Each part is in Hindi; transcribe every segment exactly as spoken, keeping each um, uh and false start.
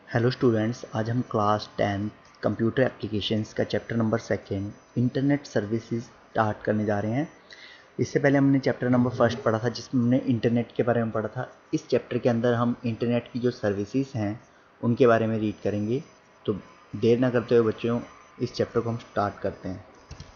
हेलो स्टूडेंट्स, आज हम क्लास टेंथ कंप्यूटर एप्लीकेशंस का chapter number second internet services start करने जा रहे हैं। इससे पहले हमने चैप्टर नंबर फर्स्ट पढ़ा था जिसमें हमने इंटरनेट के बारे में पढ़ा था। इस चैप्टर के अंदर हम इंटरनेट की जो सर्विसेज हैं उनके बारे में रीड करेंगे। तो देर ना करते हुए बच्चों, इस चैप्टर को हम स्टार्ट करते हैं।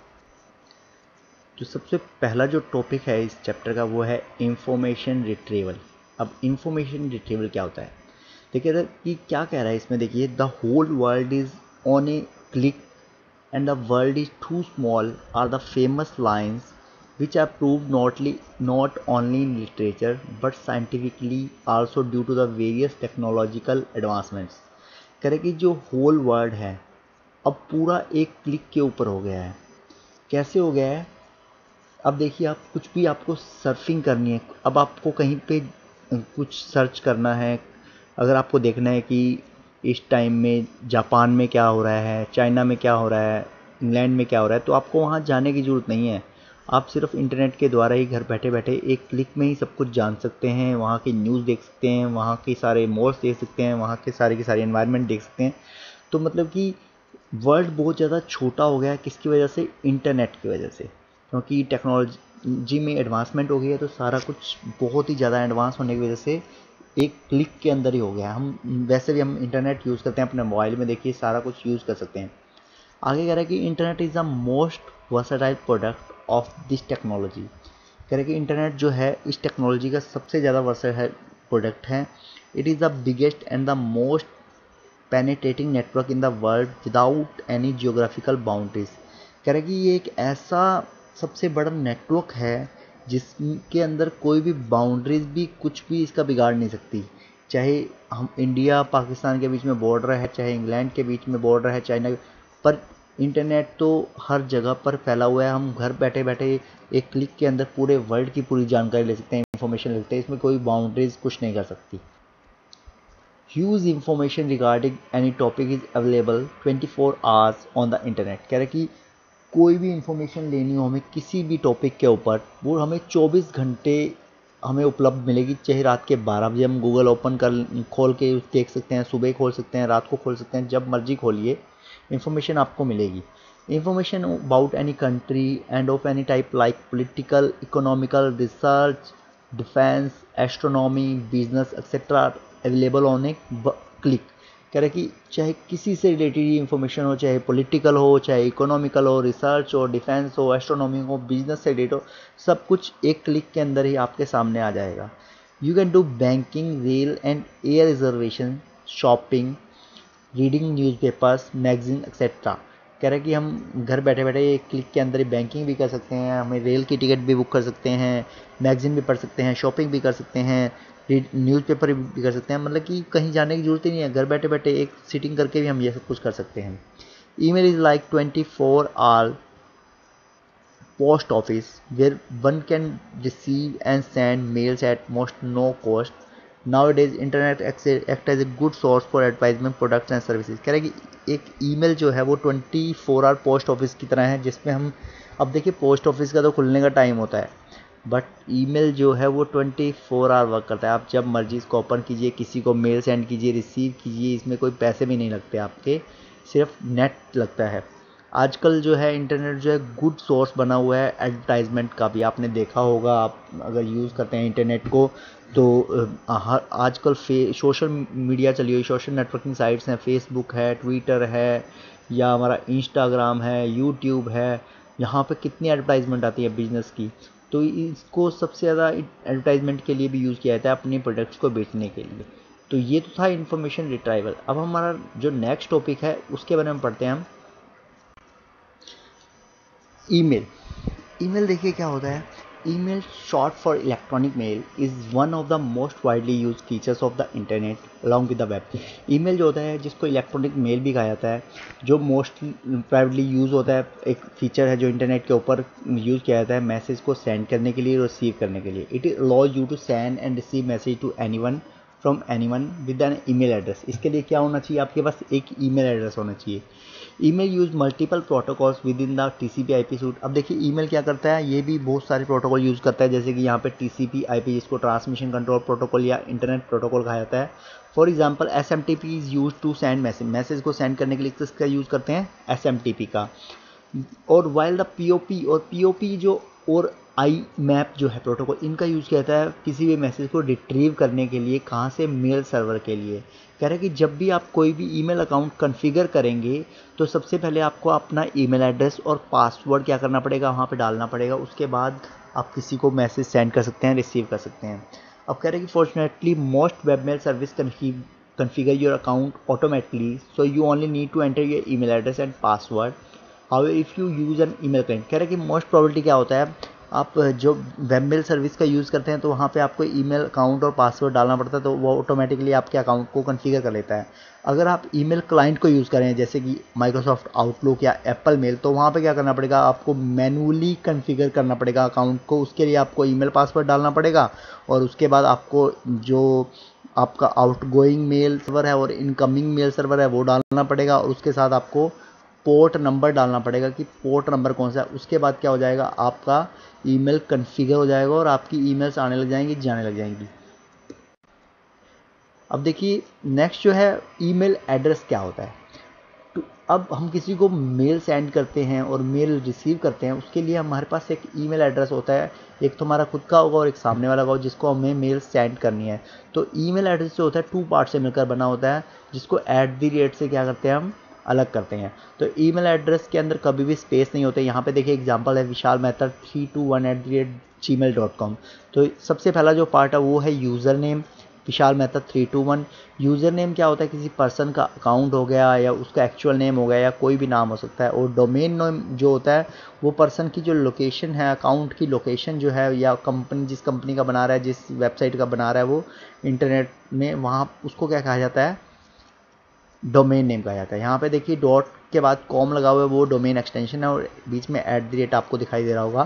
तो सबसे पहला जो टॉपिक है इस चैप्टर का वो है इंफॉर्मेशन रिट्रीवल। अब इंफॉर्मेशन रिट्रीवल क्या होता है, देखिए सर कि क्या कह रहा है इसमें। देखिए, the whole world is on a click and the world is too small are the famous lines which are prove नॉटली not only in literature but scientifically also due to the various technological advancements. कह रहे कि जो होल वर्ल्ड है अब पूरा एक क्लिक के ऊपर हो गया है। कैसे हो गया है? अब देखिए, आप कुछ भी आपको सर्फिंग करनी है, अब आपको कहीं पे कुछ सर्च करना है, अगर आपको देखना है कि इस टाइम में जापान में क्या हो रहा है, चाइना में क्या हो रहा है, इंग्लैंड में क्या हो रहा है, तो आपको वहाँ जाने की ज़रूरत नहीं है। आप सिर्फ इंटरनेट के द्वारा ही घर बैठे बैठे एक क्लिक में ही सब कुछ जान सकते हैं। वहाँ की न्यूज़ देख सकते हैं, वहाँ के सारे मॉल्स देख सकते हैं, वहाँ के सारे के सारे एनवायरनमेंट देख सकते हैं। तो मतलब कि वर्ल्ड बहुत ज़्यादा छोटा हो गया है। किसकी वजह से? इंटरनेट की वजह से। क्योंकि टेक्नोलॉजी में एडवांसमेंट हो गई है, तो सारा कुछ बहुत ही ज़्यादा एडवांस होने की वजह से एक क्लिक के अंदर ही हो गया। हम वैसे भी हम इंटरनेट यूज़ करते हैं अपने मोबाइल में, देखिए सारा कुछ यूज़ कर सकते हैं। आगे कह रहा है कि internet is the most versatile product of this technology. कह रहे हैं कि इंटरनेट जो है इस टेक्नोलॉजी का सबसे ज़्यादा वर्सटाइल प्रोडक्ट है। It is the biggest and the most penetrating network in the world without any geographical boundaries. कह रहे कि ये एक ऐसा सबसे बड़ा नेटवर्क है जिसके अंदर कोई भी बाउंड्रीज भी कुछ भी इसका बिगाड़ नहीं सकती। चाहे हम इंडिया पाकिस्तान के बीच में बॉर्डर है, चाहे इंग्लैंड के बीच में बॉर्डर है, चाइना, पर इंटरनेट तो हर जगह पर फैला हुआ है। हम घर बैठे बैठे एक क्लिक के अंदर पूरे वर्ल्ड की पूरी जानकारी ले सकते हैं, इंफॉर्मेशन ले सकते हैं। इसमें कोई बाउंड्रीज कुछ नहीं कर सकती। Huge information regarding any topic is available twenty four hours on the internet. कह रहे कि कोई भी इंफॉर्मेशन लेनी हो हमें किसी भी टॉपिक के ऊपर, वो हमें चौबीस घंटे हमें उपलब्ध मिलेगी। चाहे रात के बारह बजे हम गूगल ओपन कर खोल के देख सकते हैं, सुबह खोल सकते हैं, रात को खोल सकते हैं, जब मर्जी खोलिए इंफॉर्मेशन आपको मिलेगी। Information about any country and of any type like political, economical, research, defence, astronomy, business etcetera available on a click. कह रहे कि चाहे किसी से रिलेटेड इंफॉर्मेशन हो, चाहे पॉलिटिकल हो, चाहे इकोनॉमिकल हो, रिसर्च हो, डिफेंस हो, एस्ट्रोनॉमी हो, बिजनेस से रिलेटेड हो, सब कुछ एक क्लिक के अंदर ही आपके सामने आ जाएगा। You can do banking, rail and air reservation, shopping, reading newspapers, magazine etcetera. कह रहे कि हम घर बैठे बैठे एक क्लिक के अंदर ही बैंकिंग भी कर सकते हैं, हमें रेल की टिकट भी बुक कर सकते हैं, मैगजीन भी पढ़ सकते हैं, शॉपिंग भी कर सकते हैं, न्यूज़पेपर भी कर सकते हैं। मतलब कि कहीं जाने की जरूरत ही नहीं है, घर बैठे बैठे एक सीटिंग करके भी हम ये सब कुछ कर सकते हैं। Email is like twenty four hour post office where one can receive and send mails at most no cost. Nowadays internet act as a good source for advertisement products and services। कह रहे कि एक ईमेल जो है वो twenty four hour post office की तरह है, जिसमें हम, अब देखिए पोस्ट ऑफिस का तो खुलने का टाइम होता है, बट ईमेल जो है वो ट्वेंटी फोर आवर वर्क करता है। आप जब मर्जी इसको ओपन कीजिए, किसी को मेल सेंड कीजिए, रिसीव कीजिए, इसमें कोई पैसे भी नहीं लगते आपके, सिर्फ नेट लगता है। आजकल जो है इंटरनेट जो है गुड सोर्स बना हुआ है एडवर्टाइजमेंट का भी, आपने देखा होगा। आप अगर यूज़ करते हैं इंटरनेट को तो हर आजकल फे सोशल मीडिया चली हुई, सोशल नेटवर्किंग साइट्स हैं, फेसबुक है, ट्विटर है, या हमारा इंस्टाग्राम है, यूट्यूब है, यहाँ पे कितनी एडवर्टाइजमेंट आती है बिजनेस की। तो इसको सबसे ज़्यादा एडवर्टाइजमेंट के लिए भी यूज़ किया जाता है, अपने प्रोडक्ट्स को बेचने के लिए। तो ये तो था इन्फॉर्मेशन रिट्राइवल। अब हमारा जो नेक्स्ट टॉपिक है उसके बारे में पढ़ते हैं हम, ईमेल। ईमेल देखिए क्या होता है। Email, short for electronic mail, is one of the most widely use features of the internet along with the web. Email जो होता है, जिसको इलेक्ट्रॉनिक मेल भी कहा जाता है, जो मोस्टली वाइडली यूज़ होता है, एक फीचर है जो इंटरनेट के ऊपर यूज़ किया जाता है मैसेज को सेंड करने के लिए और रिसीव करने के लिए। It allows you to send and receive message to any one from any one with an email address. इसके लिए क्या होना चाहिए? आपके पास एक ईमेल एड्रेस होना चाहिए। Email use multiple protocols within the TCP IP suite. अब देखिए ईमेल क्या करता है, ये भी बहुत सारे प्रोटोकॉल यूज़ करता है, जैसे कि यहाँ पे टीसीपी आईपी, जिसको ट्रांसमिशन कंट्रोल प्रोटोकॉल या इंटरनेट प्रोटोकॉल कहा जाता है, for example S M T P is use to send message, message को सेंड करने के लिए किसका यूज़ करते हैं, एस एम टी पी का। और while the P O P और पी ओ पी जो और आई मैप जो है प्रोटोकॉल, इनका यूज़ किया जाता है किसी भी मैसेज को रिट्रीव करने के लिए, कहाँ से, मेल सर्वर के लिए। कह रहे हैं कि जब भी आप कोई भी ईमेल अकाउंट कॉन्फ़िगर करेंगे तो सबसे पहले आपको अपना ईमेल एड्रेस और पासवर्ड क्या करना पड़ेगा, वहाँ पे डालना पड़ेगा। उसके बाद आप किसी को मैसेज सेंड कर सकते हैं, रिसीव कर सकते हैं। अब कह रहे हैं कि fortunately most web mail service configure your account automatically, so you only need to enter your email address and password. However, if you use an email client, कह रहे हैं कि मोस्ट प्रोबेबिलिटी क्या होता है, आप जो वेब मेल सर्विस का यूज़ करते हैं तो वहाँ पे आपको ईमेल अकाउंट और पासवर्ड डालना पड़ता है, तो वो ऑटोमेटिकली आपके अकाउंट को कॉन्फ़िगर कर लेता है। अगर आप ईमेल क्लाइंट को यूज़ करें जैसे कि माइक्रोसॉफ्ट आउटलुक या एप्पल मेल, तो वहाँ पे क्या करना पड़ेगा, आपको मैनुअली कॉन्फ़िगर करना पड़ेगा अकाउंट को। उसके लिए आपको ईमेल पासवर्ड डालना पड़ेगा और उसके बाद आपको जो आपका आउटगोइंग मेल सर्वर है और इनकमिंग मेल सर्वर है वो डालना पड़ेगा, और उसके साथ आपको पोर्ट नंबर डालना पड़ेगा कि पोर्ट नंबर कौन सा है। उसके बाद क्या हो जाएगा, आपका ईमेल कॉन्फ़िगर हो जाएगा और आपकी ईमेल्स आने लग जाएंगी, जाने लग जाएंगी। अब देखिए नेक्स्ट जो है ईमेल एड्रेस क्या होता है। तो अब हम किसी को मेल सेंड करते हैं और मेल रिसीव करते हैं, उसके लिए हमारे पास एक ईमेल एड्रेस होता है, एक तो हमारा खुद का होगा और एक सामने वाला होगा जिसको हमें मेल सेंड करनी है। तो ईमेल एड्रेस जो होता है टू पार्ट से मिलकर बना होता है, जिसको एट दी रेट से क्या करते हैं, हम अलग करते हैं। तो ईमेल एड्रेस के अंदर कभी भी स्पेस नहीं होते। यहाँ पे देखिए एग्जांपल है Vishal Mehta three two one at the rate Gmail dot com. तो सबसे पहला जो पार्ट है वो है user name Vishal Mehta three two one. User name क्या होता है, किसी पर्सन का अकाउंट हो गया या उसका एक्चुअल नेम हो गया या कोई भी नाम हो सकता है। और डोमेन नेम जो होता है वो पर्सन की जो लोकेशन है, अकाउंट की लोकेशन जो है, या कंपनी जिस कंपनी का बना रहा है, जिस वेबसाइट का बना रहा है वो इंटरनेट में, वहाँ उसको क्या कहा जाता है, डोमेन नेम कहा जाता है। यहाँ पे देखिए डॉट के बाद कॉम लगा हुआ है, वो डोमेन एक्सटेंशन है, और बीच में एट द रेट आपको दिखाई दे रहा होगा।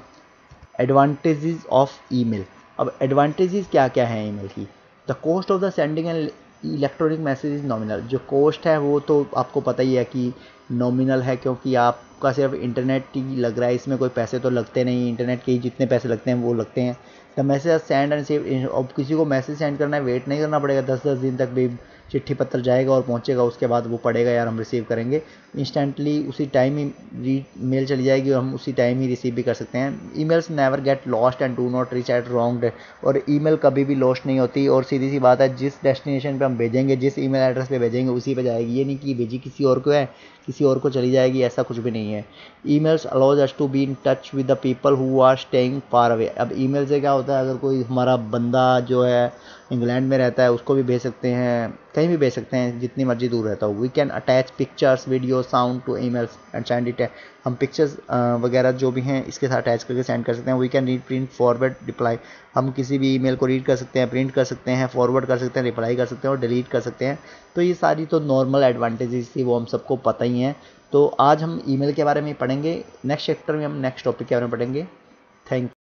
Advantages of email. अब एडवांटेजेस क्या क्या हैं ईमेल की। The cost of the sending and electronic message is nominal. जो कॉस्ट है वो तो आपको पता ही है कि नॉमिनल है, क्योंकि आपका सिर्फ इंटरनेट ही लग रहा है, इसमें कोई पैसे तो लगते नहीं, इंटरनेट के ही जितने पैसे लगते हैं वो लगते हैं। The message send and save. अब किसी को मैसेज सेंड करना है, वेट नहीं करना पड़ेगा, दस दस दिन तक भी चिट्ठी पत्र जाएगा और पहुंचेगा, उसके बाद वो पड़ेगा यार हम रिसीव करेंगे, इंस्टेंटली उसी टाइम ही मेल चली जाएगी और हम उसी टाइम ही रिसीव भी कर सकते हैं। Emails never get lost and do not reach at wrong. और ईमेल कभी भी लॉस्ट नहीं होती, और सीधी सी बात है जिस डेस्टिनेशन पे हम भेजेंगे, जिस ईमेल एड्रेस पे भेजेंगे उसी पे जाएगी। ये नहीं कि भेजी किसी और को है, किसी और को चली जाएगी, ऐसा कुछ भी नहीं है। Emails allows us to be in touch with the people who are staying far away. अब ईमेल से क्या होता है, अगर कोई हमारा बंदा जो है इंग्लैंड में रहता है उसको भी भेज सकते हैं, कहीं भी भेज सकते हैं, जितनी मर्जी दूर रहता हो। We can attach pictures video sound to emails and send it. हम पिक्चर्स वगैरह जो भी हैं इसके साथ अटैच करके सेंड कर सकते हैं। We can read print forward reply. हम किसी भी ईमेल को रीड कर सकते हैं, प्रिंट कर सकते हैं, फॉरवर्ड कर सकते हैं, रिप्लाई कर सकते हैं और डिलीट कर सकते हैं। तो ये सारी तो नॉर्मल एडवांटेजेस थी, वो हम सबको पता ही हैं। तो आज हम ईमेल के बारे में पढ़ेंगे, नेक्स्ट चैप्टर में हम नेक्स्ट टॉपिक के बारे में पढ़ेंगे। थैंक